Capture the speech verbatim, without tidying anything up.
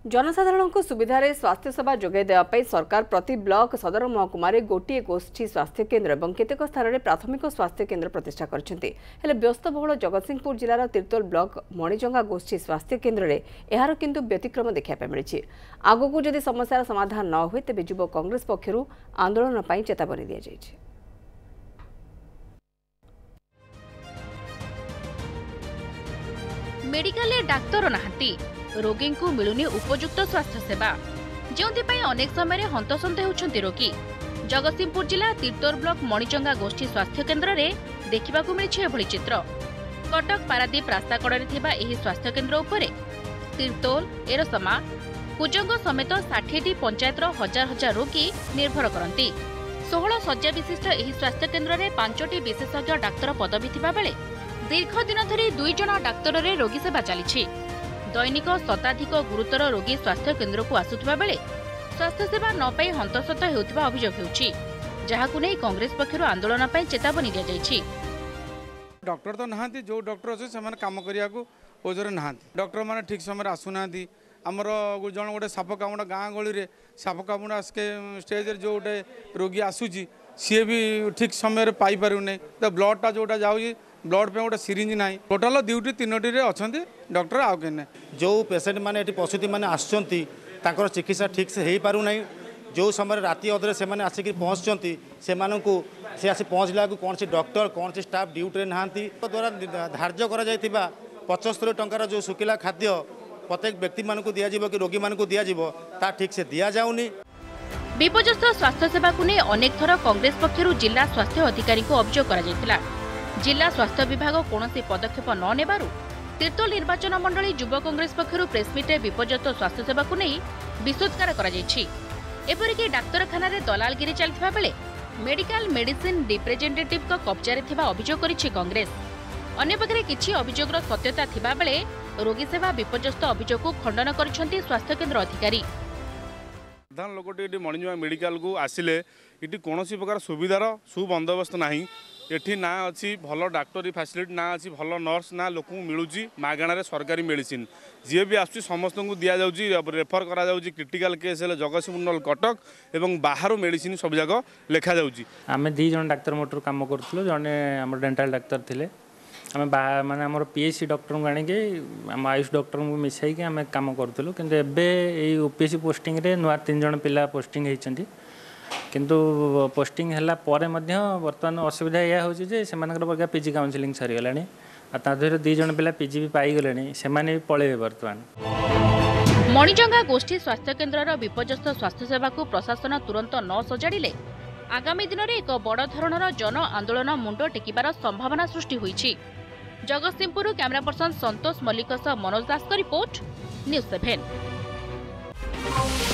जनसाधारण को सुविधार स्वास्थ्य सेवा जोगाई देवाई सरकार प्रति ब्लॉक सदर महकुमार गोटे गोष्ठी स्वास्थ्य केन्द्र और केतेक स्थान में प्राथमिक स्वास्थ्य केन्द्र प्रतिष्ठा करछन्ति। हेले व्यस्तबहुल जगतसिंहपुर जिलार तिर्तोल ब्लॉक मणिजंगा गोष्ठी स्वास्थ्य केन्द्र में यार किंतु व्यतिक्रम देखा मिली। आगक जदि समस्यार समाधान न हुए तेज युव कांग्रेस पक्षर आंदोलन पर चेतावनी दी जाइए। मेडिकल डाक्तर नाहांती रोगी को मिलुनी उपयुक्त स्वास्थ्य सेवा जो अनेक समय हंतसंत होती रोगी। जगतसिंहपुर जिला तिर्तोल ब्लॉक मणिजंगा गोष्ठी स्वास्थ्य केन्द्र में देखा मिली चित्र। कटक पारादीप रास्ता कड़े स्वास्थ्य केन्द्र उपरे तिर्तोल एरसमा कुजंग समेत षाठी पंचायतर हजार हजार रोगी निर्भर करती। षोहल शज्या विशिष्ट यह स्वास्थ्य केन्द्र में पांचटी विशेषज्ञ डाक्तर पदवी थिबा बेले दीर्घ दिन धरी दुई जन डाक्तर रे रोगी सेवा चली। दैनिक शताधिक गुरुतर रोगी स्वास्थ्य केन्द्र को आसुवा बेले स्वास्थ्य सेवा न पाई हंतसंत होता अभियोग होउछि, जहाकु नै कांग्रेस पक्षर आंदोलन पर चेतावनी दी जाइछि। डॉक्टर तो नहांती, जो डॉक्टर अच्छे से काम करिया को ओजर नहांती। डॉक्टर माने ठीक समय आसुना आमर जन गोटे साप कामुड़ा गाँ गली रे साप कामुड़ा स्टेज रे जो गोटे रोगी आसूची सी भी ठीक समय पाई पारुने। तो ब्लडटा जोटा जाऊँगी ब्लड पे गोटे सिरिंज ना टोटाल ड्यूटी तीनोटी अच्छा डॉक्टर आउ के जो पेसेंट मैंने प्रसूति मैंने आसुँच चिकित्सा ठीक से हो पारना। जो समय राति अधरे से आसिक पहुँचती से सी आसी पहुँचला कौन सी डॉक्टर कौन सी स्टाफ ड्यूटी नहांती द्वारा धार्य कर पचहत्तर टंकार जो शुखिला खाद्य प्रत्येक व्यक्ति मान को दिज्व कि रोगी मान को दिज्व ता ठीक से दि जाऊनी। विपर्यस्त स्वास्थ्य सेवा को नहीं अनेक थर कांग्रेस पक्षर जिला स्वास्थ्य अधिकारी को अभियोग करा जिला स्वास्थ्य विभाग कौन पदक्षेप न नेबारु तिर्तोल निर्वाचन मंडली युव कांग्रेस पक्षर प्रेसमिटे विपर्यस्त स्वास्थ्य सेवा को नहीं विशोधकार एपरिक डाक्तरखाना दलालगिरी चलता बेले मेडिकल मेडिसिन रिप्रेजेंटेटिव को कब्जारे थिबा अभियोग करिछि कांग्रेस। अन्यपक्षे किछि अभियोगर सत्यता थिबा बेले रोगी सेवा विपर्यस्त अभियोग को खंडन करिसेंति स्वास्थ्य केन्द्र अधिकारी। साधारण लोक मणिजंगा मेडिकल को आसिले ये कौन प्रकार सुविधार सुबंदोबस्त ना एठी ना अच्छी भल डाक्टरी फैसिलिटी ना अच्छी भल नर्स ना लोक मिलूँ मागणार सरकारी मेडिसिन जी भी आस समस्त को दि जाऊँगी रेफर करा क्रिटिकल केस है जगतसिंहपुर कटक एवं बाहर मेडिसिन सब जाक लिखा जाऊँगी। आम दी जन डाक्तर मोटर कम करूँ जड़े आम डेंटाल डाक्तर थे आम माने आम पीएचसी डॉक्टर को आनिके आम आयुष डॉक्टर को मिसाई आम कम करूँ कि एवं ओपीएससी पोस्टिंग रे नुआ तीन जन पिला पोस्टिंग होती किंतु पोस्टिंग है बर्तमान असुविधा यह हो से पीजी काउंसलिंग सरीगला तादेह दी जन पिला पीजी भी पाईगले से भी पलैबे। बर्तमान मणिजंगा गोष्ठी स्वास्थ्य केन्द्र विपर्यस्त स्वास्थ्य सेवा को प्रशासन तुरंत न सजाड़िले आगामी दिन में एक बड़ धरणर जन आंदोलन मुंड टेकिबार संभावना सृष्टि होईछि। जगतसिंहपुर कैमरा पर्सन संतोष मल्लिक सह Manoj Das report news seven.